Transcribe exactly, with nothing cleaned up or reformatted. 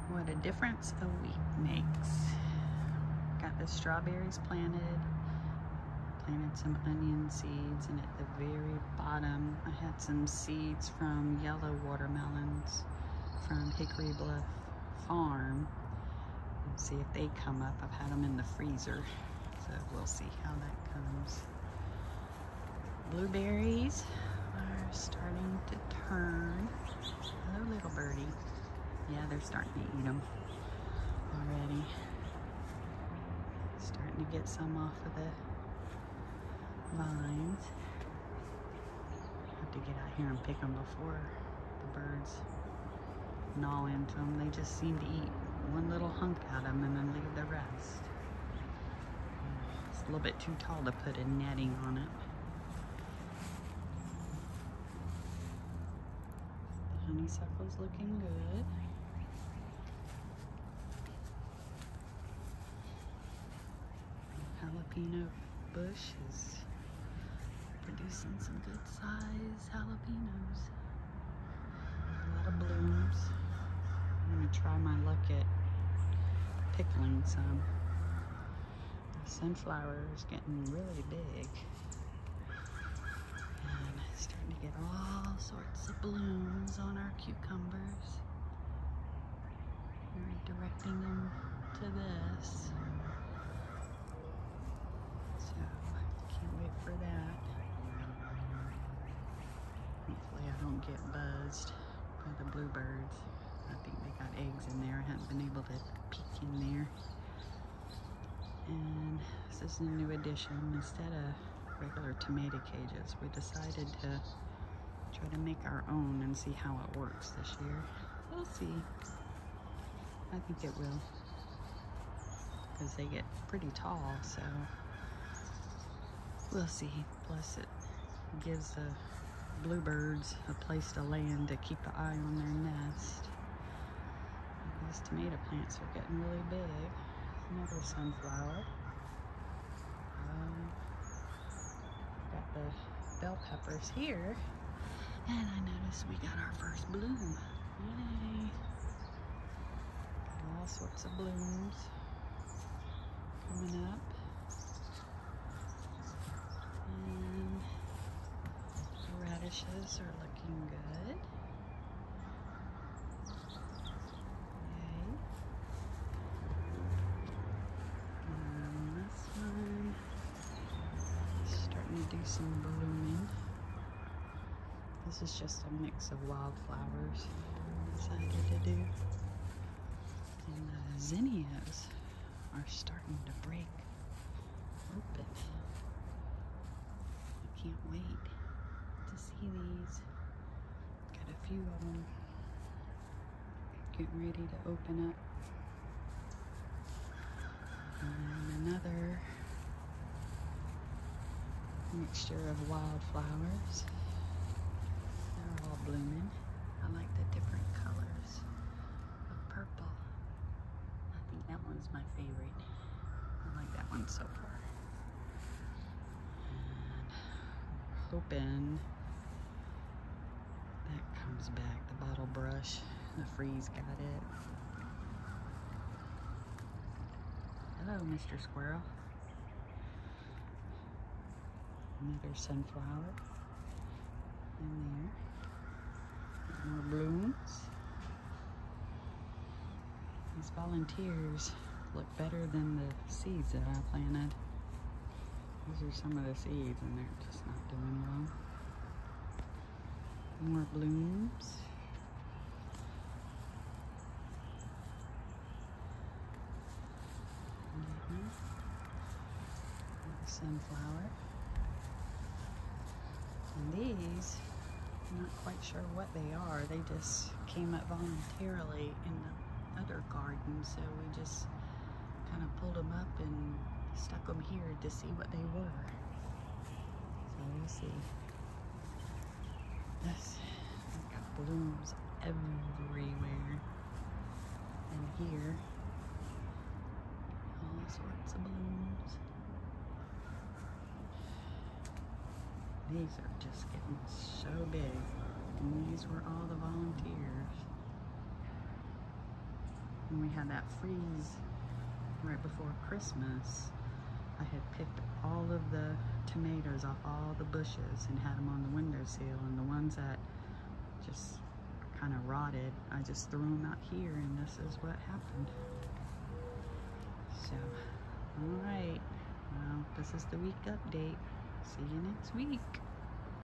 What a difference a week makes. Got the strawberries planted, planted some onion seeds, and at the very bottom I had some seeds from yellow watermelons from Hickory Bluff Farm. Let's see if they come up. I've had them in the freezer, so we'll see how that comes. Blueberries are starting to turn. Hello, little birdie. Yeah, they're starting to eat them already. Starting to get some off of the vines. Have to get out here and pick them before the birds gnaw into them. They just seem to eat one little hunk out of them and then leave the rest. It's a little bit too tall to put a netting on it. The honeysuckle's looking good. Jalapeno bush is producing some good size jalapenos. A lot of blooms. I'm gonna try my luck at pickling some. The sunflower is getting really big. And it's starting to get all sorts of blooms on our cucumbers. We're directing them to this. Wait for that. Hopefully I don't get buzzed by the bluebirds. I think they got eggs in there. I haven't been able to peek in there. And this is a new addition. Instead of regular tomato cages, we decided to try to make our own and see how it works this year. We'll see. I think it will, because they get pretty tall, so we'll see. Plus it gives the bluebirds a place to land to keep an eye on their nest. These tomato plants are getting really big. Another sunflower. Um, got the bell peppers here. And I noticed we got our first bloom. Yay! Got all sorts of blooms coming up. Radishes are looking good. Yay. And this one is starting to do some blooming. This is just a mix of wildflowers I decided to do. And the zinnias are starting to break open. I can't wait to see these. Got a few of them getting ready to open up. And another mixture of wildflowers. They're all blooming. I like the different colors of purple. I think that one's my favorite. I like that one so far. And hoping that comes back. The bottle brush, the freeze got it. Hello, Mister Squirrel. Another sunflower in there. More blooms. These volunteers look better than the seeds that I planted. These are some of the seeds and they're just not doing well. More blooms. Mm-hmm. Sunflower. And these, I'm not quite sure what they are. They just came up voluntarily in the other garden, so we just kind of pulled them up and stuck them here to see what they were. So we'll see. This has got blooms everywhere. And here, all sorts of blooms. These are just getting so big. And these were all the volunteers. when we had that freeze right before Christmas, I had picked all of the tomatoes off all the bushes and had them on the windowsill, and the ones that just kind of rotted, I just threw them out here, and this is what happened. So, all right, well, this is the week update. See you next week.